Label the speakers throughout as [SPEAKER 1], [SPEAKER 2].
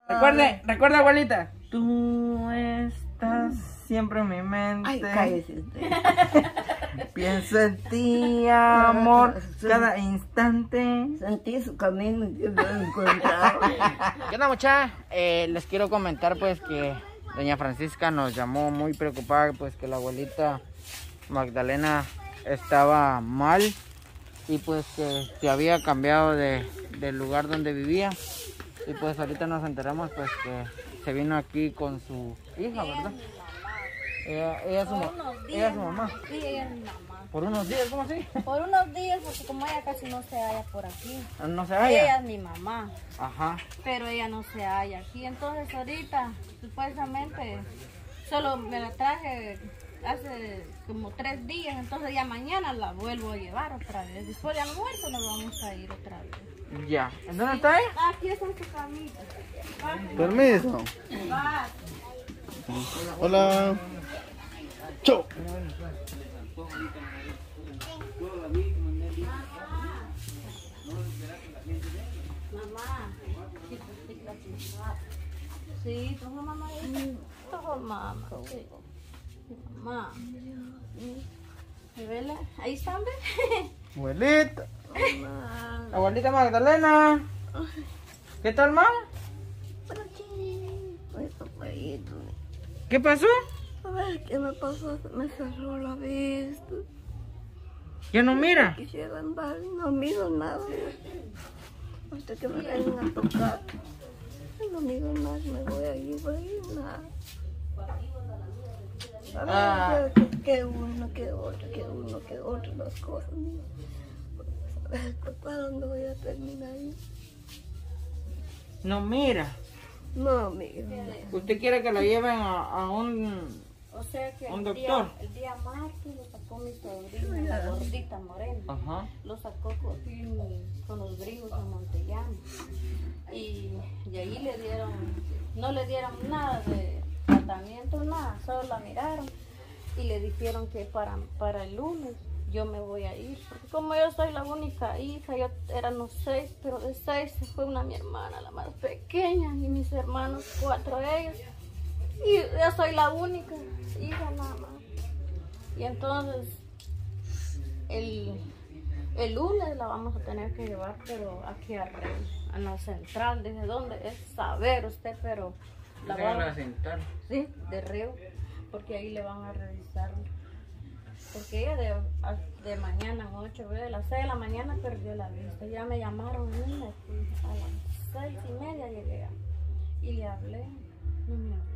[SPEAKER 1] Recuerda, abuelita. Tú estás siempre en mi mente.
[SPEAKER 2] Ay, cállese usted.
[SPEAKER 1] Pienso en ti, amor, cada instante.
[SPEAKER 2] Sentí su camino y yo lo encontraba.
[SPEAKER 1] ¿Qué onda, mucha? Les quiero comentar pues que doña Francisca nos llamó muy preocupada, pues que la abuelita Magdalena estaba mal y pues que se había cambiado del lugar donde vivía. Y pues ahorita nos enteramos pues que se vino aquí con su hija, ¿verdad? Ella es su mamá.
[SPEAKER 3] Sí, ella es mi mamá.
[SPEAKER 1] ¿Por unos días? ¿Cómo así?
[SPEAKER 3] Por unos días, porque como ella casi no se halla por aquí.
[SPEAKER 1] ¿No se halla?
[SPEAKER 3] Ella es mi mamá,
[SPEAKER 1] Ajá.
[SPEAKER 3] pero ella no se halla aquí. Entonces ahorita, supuestamente, solo me la traje hace como 3 días. Entonces ya mañana la vuelvo a llevar otra vez. Después del almuerzo nos vamos a ir otra vez.
[SPEAKER 1] Ya. ¿En dónde está ella?
[SPEAKER 3] Aquí está en su camita.
[SPEAKER 1] Permiso.
[SPEAKER 3] Va.
[SPEAKER 1] Hola. Chau.
[SPEAKER 3] Mamá. Sí, toma mamá. Toma mamá. Sí. Mamá. ¿Me vele? Ahí están, ve.
[SPEAKER 1] Abuelita. Abuelita Magdalena. ¿Qué tal, mamá? ¿Qué pasó?
[SPEAKER 2] A ver, ¿qué me pasó? Me cerró la vista.
[SPEAKER 1] ¿Ya no mira?
[SPEAKER 2] Quisiera andar, no miro nada. Hasta que me vengan a tocar. No miro nada, me voy a ir, nada. A ver, que uno, que otro, las cosas. A ver, ¿para dónde voy a terminar?
[SPEAKER 1] No mira.
[SPEAKER 2] No, amigo.
[SPEAKER 1] ¿Usted quiere que la lleven a un...
[SPEAKER 3] O sea que
[SPEAKER 1] ¿Un
[SPEAKER 3] el
[SPEAKER 1] doctor?
[SPEAKER 3] día martes lo sacó mi sobrina, la gordita morena.
[SPEAKER 1] Ajá.
[SPEAKER 3] Lo sacó con los gringos en Montellano. Y ahí le dieron, no le dieron nada de tratamiento, nada, solo la miraron y le dijeron que para el lunes yo me voy a ir. Porque como yo soy la única hija, yo éramos 6, pero de 6 se fue mi hermana, la más pequeña, y mis hermanos 4 ellos. Y yo soy la única hija nada más. Y entonces el lunes la vamos a tener que llevar, pero aquí a la central. ¿Desde dónde es? Saber usted, pero la vamos
[SPEAKER 1] a sentar.
[SPEAKER 3] Sí, de Río, porque ahí le van a revisar. Porque ella de mañana a 8, de las 6 de la mañana perdió la vista. Ya me llamaron y me fui a las 6:30 llegué y le hablé. No me hablaron.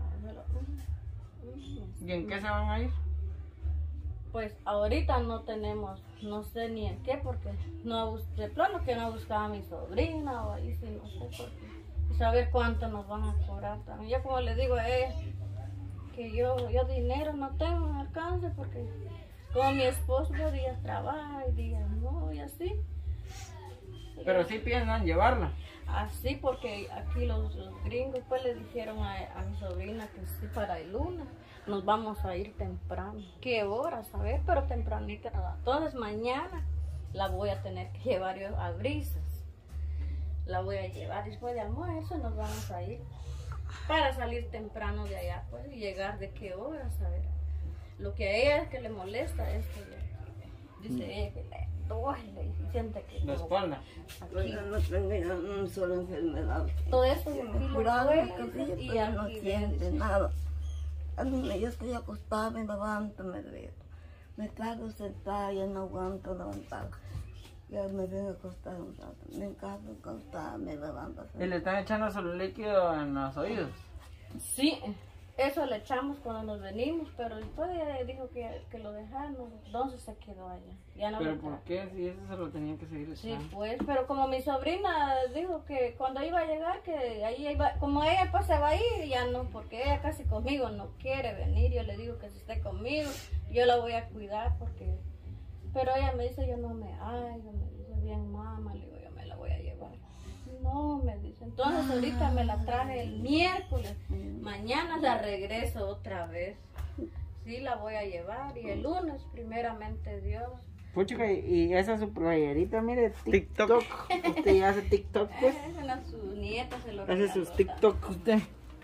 [SPEAKER 1] ¿Y en qué se van a ir?
[SPEAKER 3] Pues ahorita no tenemos, no sé ni en qué, porque no, de plano que no buscaba a mi sobrina o ahí sí, no sé por qué. Y saber cuánto nos van a cobrar también. Yo como le digo a ella, que yo dinero no tengo, no alcance, porque como mi esposo días trabaja y días no, y así.
[SPEAKER 1] Pero sí piensan llevarla.
[SPEAKER 3] Así porque aquí los gringos pues le dijeron a mi sobrina que sí para el lunes nos vamos a ir temprano. ¿Qué hora? A ver, pero tempranito. Entonces mañana la voy a tener que llevar yo a Brisas. La voy a llevar después de almuerzo, nos vamos a ir para salir temprano de allá pues y llegar de qué hora, a ver. Lo que a ella es que le molesta es que dice ella que le duele y siente que
[SPEAKER 1] La espalda.
[SPEAKER 3] aquí.
[SPEAKER 2] Yo no tengo una sola enfermedad.
[SPEAKER 3] Todo eso de aquí le
[SPEAKER 2] Curado,
[SPEAKER 3] duele y
[SPEAKER 2] pero no
[SPEAKER 3] aquí
[SPEAKER 2] siente nada. A mí yo estoy acostada, me levanto, me duele. Me trago sentada, ya no aguanto levantar. Ya me vengo acostada un rato. Me encargo acostada, me levanto.
[SPEAKER 1] ¿Y le están echando solo líquido en los oídos?
[SPEAKER 3] Sí, eso le echamos cuando nos venimos, pero después ella dijo que lo dejáramos, entonces se quedó allá. Ya no
[SPEAKER 1] ¿Pero
[SPEAKER 3] lo
[SPEAKER 1] por
[SPEAKER 3] trajo.
[SPEAKER 1] qué? Si eso se lo tenían que seguir
[SPEAKER 3] Sí,
[SPEAKER 1] echando.
[SPEAKER 3] pues, pero como mi sobrina dijo que cuando iba a llegar, que ahí iba, como ella pues se va a ir, ya no, porque ella casi conmigo no quiere venir, yo le digo que si esté conmigo, yo la voy a cuidar porque, pero ella me dice, yo no me hallo, me dice, bien mamá, le digo, yo me la voy a llevar. No, me dice, entonces ahorita me la traje el miércoles, mañana la regreso otra vez. Sí, la voy a llevar y el lunes, primeramente Dios.
[SPEAKER 1] Puchica, y esa su playerita, mire, TikTok. Usted ya hace TikTok, pues.
[SPEAKER 3] Ese a sus nietos se lo
[SPEAKER 1] Hace
[SPEAKER 3] regaló
[SPEAKER 1] sus TikTok usted.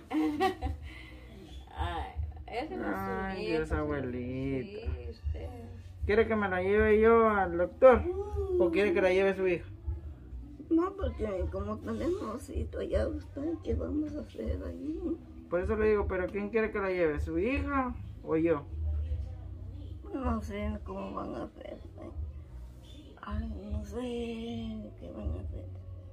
[SPEAKER 3] Ay, ese no es su
[SPEAKER 1] Ay,
[SPEAKER 3] nieto.
[SPEAKER 1] Dios,
[SPEAKER 3] se lo-
[SPEAKER 1] abuelita.
[SPEAKER 3] Sí, usted.
[SPEAKER 1] ¿Quiere que me la lleve yo al doctor? ¿O quiere que la lleve su hija?
[SPEAKER 2] No, porque como tenemos cita allá, usted, ¿qué vamos a hacer allí?
[SPEAKER 1] Por eso le digo, ¿pero quién quiere que la lleve? ¿Su hija o yo?
[SPEAKER 2] No sé cómo van a hacer. Ay, no sé qué van a hacer.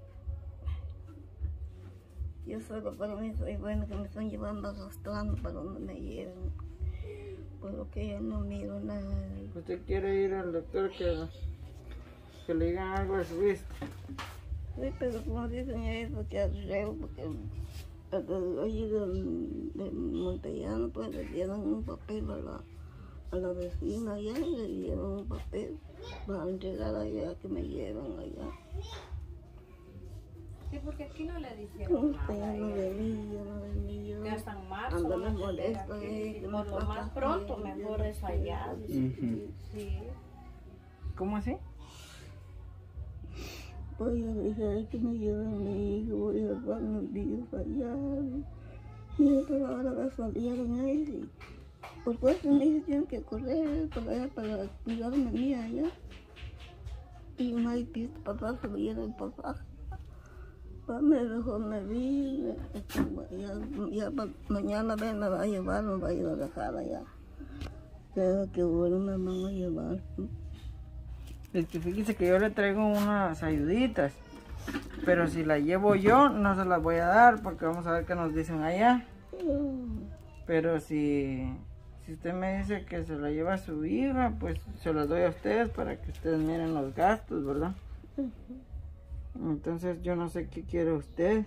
[SPEAKER 2] Yo solo para mí soy bueno que me están llevando arrastrando para donde me lleven. Por lo que yo no miro nada.
[SPEAKER 1] ¿Usted quiere ir al doctor que le digan algo de su vista?
[SPEAKER 2] Sí, pero como dicen eso, que arreo, porque allí de Montellano, pues le dieron un papel a la vecina allá, y le dieron un papel para entregar allá, que me llevan allá.
[SPEAKER 3] Sí, porque aquí no le dijeron
[SPEAKER 2] Usted
[SPEAKER 3] nada.
[SPEAKER 2] no venía, no venía.
[SPEAKER 3] Que hasta en marzo
[SPEAKER 2] Ándale,
[SPEAKER 3] van a atender
[SPEAKER 2] molesta,
[SPEAKER 3] aquí.
[SPEAKER 2] que
[SPEAKER 3] Por
[SPEAKER 2] me
[SPEAKER 3] lo
[SPEAKER 2] falta
[SPEAKER 3] más pronto,
[SPEAKER 2] tiempo,
[SPEAKER 3] mejor es allá.
[SPEAKER 1] Ujú.
[SPEAKER 3] Sí.
[SPEAKER 1] ¿Cómo así?
[SPEAKER 2] Voy a dejar que me lleven a mi hijo, voy a dar unos días allá. Mira, pero ahora va a salir en él. Por fuerza me dice, tienen que correr para allá para cuidarme a mí allá. Y no hay pista para atrás, se lo lleva el papá. Me dejó, me vi, ya mañana ven, me va a llevar, me va a ir a dejar allá. Pero que bueno, me van a llevar.
[SPEAKER 1] Fíjese que yo le traigo unas ayuditas, pero si la llevo yo no se las voy a dar porque vamos a ver qué nos dicen allá. Pero si usted me dice que se la lleva a su hija, pues se las doy a ustedes para que ustedes miren los gastos, ¿verdad? Entonces yo no sé qué quiere usted.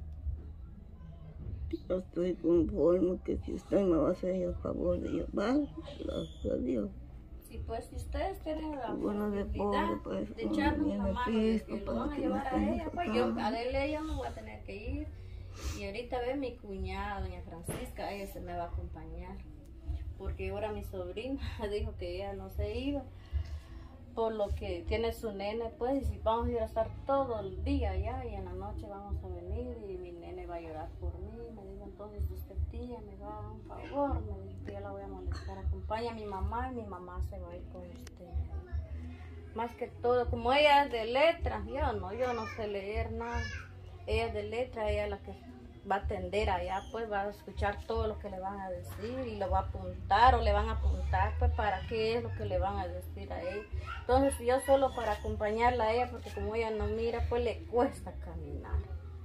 [SPEAKER 2] Yo estoy conforme que si usted me va a hacer el favor de llevar, gracias a Dios.
[SPEAKER 3] Sí, pues si ustedes tienen la
[SPEAKER 2] Bueno, de
[SPEAKER 3] posibilidad
[SPEAKER 2] pobre, pues,
[SPEAKER 3] de echarnos
[SPEAKER 2] viene
[SPEAKER 3] la mano, de
[SPEAKER 2] Cristo
[SPEAKER 3] que lo
[SPEAKER 2] para
[SPEAKER 3] van a
[SPEAKER 2] que
[SPEAKER 3] llevar
[SPEAKER 2] me
[SPEAKER 3] a ella,
[SPEAKER 2] estén
[SPEAKER 3] pues yo,
[SPEAKER 2] sacando.
[SPEAKER 3] a darle yo no voy a tener que ir. Y ahorita ve mi cuñada, doña Francisca, ella se me va a acompañar. Porque ahora mi sobrina dijo que ella no se iba. Por lo que tiene su nene, pues, y si vamos a ir a estar todo el día allá y en la noche vamos a venir y mi nene va a llorar por mí. Me dijo, entonces usted tía me va a dar un favor, me dijo que yo la voy a molestar, acompaña a mi mamá y mi mamá se va a ir con usted. Más que todo, como ella es de letra, yo no sé leer nada. Ella es de letra, ella es la que va a atender allá, pues va a escuchar todo lo que le van a decir y lo va a apuntar o le van a apuntar, pues para qué es lo que le van a decir a ella. Entonces yo solo para acompañarla a ella, porque como ella no mira, pues le cuesta caminar.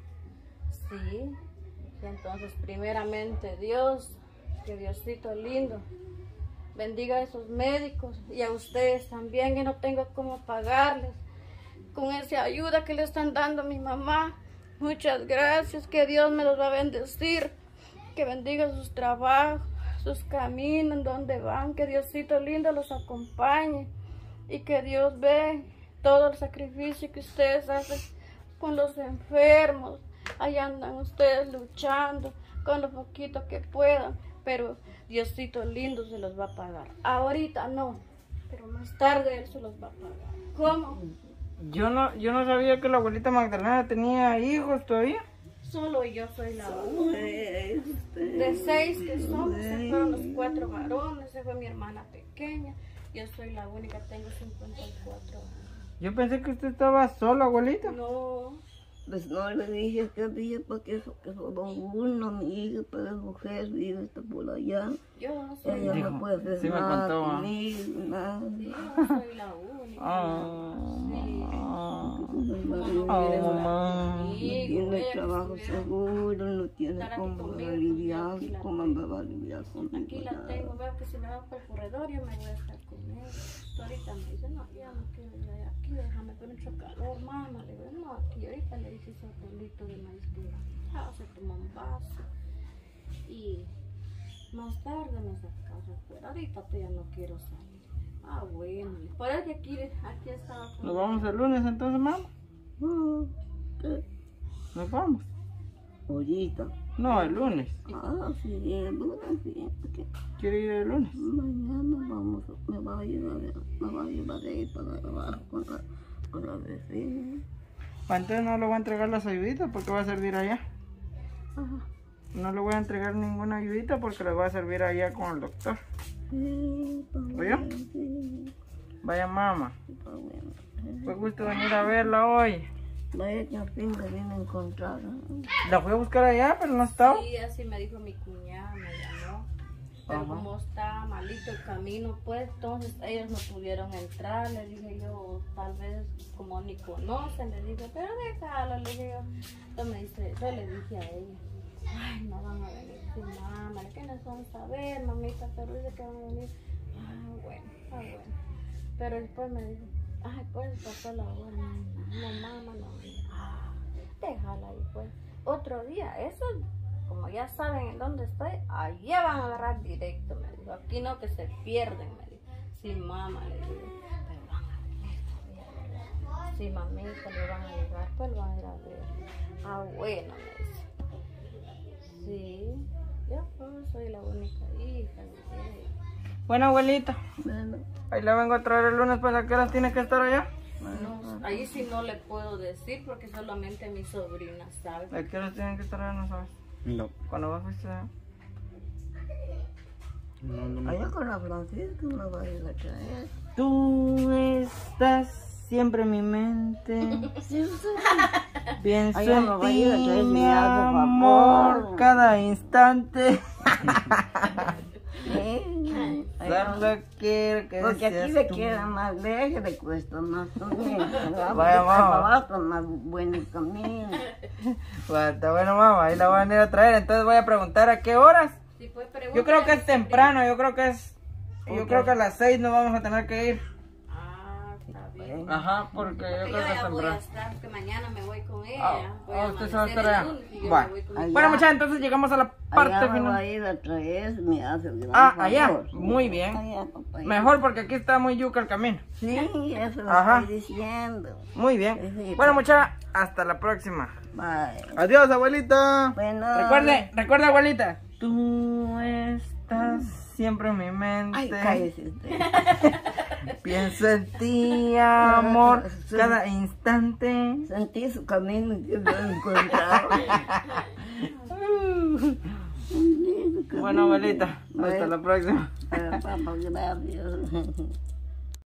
[SPEAKER 3] Sí, y entonces primeramente Dios, que Diosito lindo, bendiga a esos médicos y a ustedes también, que no tengo cómo pagarles con esa ayuda que le están dando a mi mamá. Muchas gracias, que Dios me los va a bendecir, que bendiga sus trabajos, sus caminos, en donde van, que Diosito lindo los acompañe y que Dios ve todo el sacrificio que ustedes hacen con los enfermos. Ahí andan ustedes luchando con lo poquito que puedan, pero Diosito lindo se los va a pagar. Ahorita no, pero más tarde Él se los va a pagar. ¿Cómo?
[SPEAKER 1] Yo no sabía que la abuelita Magdalena tenía hijos todavía.
[SPEAKER 3] Solo yo soy la única. De 6 que somos, se fueron los 4 varones, se fue mi hermana pequeña. Yo soy la única, tengo 54 años.
[SPEAKER 1] Yo pensé que usted estaba sola, abuelita.
[SPEAKER 3] No,
[SPEAKER 2] Pues no le dije que había porque que solo uno, mi hija, pero es mujer, vive está por allá.
[SPEAKER 3] yo no soy
[SPEAKER 2] Ella
[SPEAKER 3] la
[SPEAKER 1] Dijo,
[SPEAKER 2] no puede hacer
[SPEAKER 1] sí me
[SPEAKER 2] nada
[SPEAKER 1] contó, ¿ah?
[SPEAKER 2] conmigo, nada.
[SPEAKER 3] Sí, yo soy la única.
[SPEAKER 1] Mamá.
[SPEAKER 2] No tiene trabajo seguro, no tiene cómo aliviar, cómo me va a aliviar conmigo.
[SPEAKER 3] Aquí la tengo, veo que si me va por el corredor yo me voy a estar con ella. Ahorita me dice, no, ya no quiero ir allá, aquí déjame con mucho calor, mamá. Le digo, no, aquí ahorita le hice ese polito de maíz que se tomó un vaso. Y más tarde me saca pero ahorita ya no quiero salir. Ah, bueno, por eso que aquí estaba con
[SPEAKER 1] ¿Nos vamos el lunes entonces, mamá?
[SPEAKER 2] ¿Qué?
[SPEAKER 1] Nos vamos.
[SPEAKER 2] Ahorita.
[SPEAKER 1] No, el lunes.
[SPEAKER 2] Ah, sí, el lunes, sí. Porque
[SPEAKER 1] ¿Quiere ir el lunes?
[SPEAKER 2] mañana me va a llevar ahí para trabajar con la vecina.
[SPEAKER 1] Entonces no le voy a entregar las ayuditas porque va a servir allá.
[SPEAKER 2] Ajá.
[SPEAKER 1] No le voy a entregar ninguna ayudita porque le va a servir allá con el doctor.
[SPEAKER 2] Sí, pues
[SPEAKER 1] ¿Oyó?
[SPEAKER 2] bueno, sí,
[SPEAKER 1] Vaya mamá.
[SPEAKER 2] pues bueno.
[SPEAKER 1] Fue gusto venir a verla hoy.
[SPEAKER 2] Vaya que al fin me vine a encontrar.
[SPEAKER 1] La fui a buscar allá, pero no estaba.
[SPEAKER 3] Sí, así me dijo mi cuñada, me llamó. Pero
[SPEAKER 1] Ajá.
[SPEAKER 3] como está malito el camino, pues entonces ellos no pudieron entrar. Le dije yo, tal vez como ni conocen, le dije, pero déjalo, le dije yo. Entonces me dice, yo le dije a ella, ay, no van a venir sin mamá, ¿qué nos vamos a ver, mamita? Pero dice que van a venir. Ah, bueno. Pero después me dijo, ay, pues pasó la hora, no, mamá, no. Ah, déjala ahí, pues. Otro día, eso, como ya saben en dónde estoy, allá van a agarrar directo, me dijo. Aquí no, que se pierden, me dijo. Sí, mamá, le digo, pero van a venir todavía, ¿verdad? Sí, mamita, le van a llegar, pues van a ir a ver. Ah, bueno, me dice. Sí, yo pues soy la única hija, le dije.
[SPEAKER 1] Bueno, abuelita.
[SPEAKER 2] Bueno,
[SPEAKER 1] Ahí la vengo a traer el lunes, pues ¿a qué horas tiene que estar allá?
[SPEAKER 3] No, ahí sí no le puedo decir porque solamente mi sobrina sabe.
[SPEAKER 1] ¿A qué horas tienen que estar allá? No sabes.
[SPEAKER 4] No,
[SPEAKER 1] ¿Cuándo vas a estar?
[SPEAKER 4] no.
[SPEAKER 2] allá con la Francisca me va a ir a traer.
[SPEAKER 1] Tú estás siempre en mi mente.
[SPEAKER 2] Sí, sí.
[SPEAKER 1] Pienso
[SPEAKER 2] Allá me
[SPEAKER 1] en
[SPEAKER 2] va a
[SPEAKER 1] ti,
[SPEAKER 2] ir a traer,
[SPEAKER 1] mi
[SPEAKER 2] me hace
[SPEAKER 1] amor,
[SPEAKER 2] favor.
[SPEAKER 1] cada instante.
[SPEAKER 2] Sí.
[SPEAKER 1] Solo quiero que
[SPEAKER 2] Porque aquí
[SPEAKER 1] seas
[SPEAKER 2] le
[SPEAKER 1] tú.
[SPEAKER 2] queda más lejos, le cuesta más también.
[SPEAKER 1] Vaya, mamá.
[SPEAKER 2] Abajo más buen el camino.
[SPEAKER 1] Bueno, está bueno, mamá, ahí la van a ir a traer. Entonces voy a preguntar a qué horas.
[SPEAKER 3] Sí, pues,
[SPEAKER 1] Yo creo que es temprano, yo creo que
[SPEAKER 2] Ok.
[SPEAKER 1] a las 6 nos vamos a tener que ir.
[SPEAKER 3] Ah, está bien.
[SPEAKER 1] Ajá, porque yo
[SPEAKER 3] Porque
[SPEAKER 1] creo
[SPEAKER 3] yo
[SPEAKER 1] que es
[SPEAKER 3] ya voy a
[SPEAKER 1] temprano.
[SPEAKER 3] estar, porque mañana me voy con ella.
[SPEAKER 1] Ah,
[SPEAKER 3] voy a
[SPEAKER 1] usted se va a
[SPEAKER 3] amanecer
[SPEAKER 1] estar allá.
[SPEAKER 3] el lunes y yo
[SPEAKER 1] Bueno.
[SPEAKER 3] me voy con
[SPEAKER 2] Allá.
[SPEAKER 1] Bueno, muchachos, entonces llegamos a la parte
[SPEAKER 2] Allá me va a
[SPEAKER 1] final.
[SPEAKER 2] ir a traer, me hace el gran
[SPEAKER 1] Ah,
[SPEAKER 2] favor.
[SPEAKER 1] allá, muy bien.
[SPEAKER 2] Allá, papá.
[SPEAKER 1] Mejor porque aquí está muy yuca el camino.
[SPEAKER 2] Sí, eso lo
[SPEAKER 1] Ajá.
[SPEAKER 2] estoy diciendo.
[SPEAKER 1] Muy bien.
[SPEAKER 2] Sí,
[SPEAKER 1] Bueno,
[SPEAKER 2] pues.
[SPEAKER 1] muchachos, hasta la próxima.
[SPEAKER 2] Bye.
[SPEAKER 4] Adiós, abuelita.
[SPEAKER 2] Bueno.
[SPEAKER 1] Recuerda, abuelita. Tú estás siempre en mi mente.
[SPEAKER 2] Ay, cállese usted.
[SPEAKER 1] Pienso en ti, amor, cada instante.
[SPEAKER 2] Sentí su camino y que lo encontraba.
[SPEAKER 1] Bueno, abuelita, hasta
[SPEAKER 2] Bueno.
[SPEAKER 1] la próxima.
[SPEAKER 2] Papá, gracias.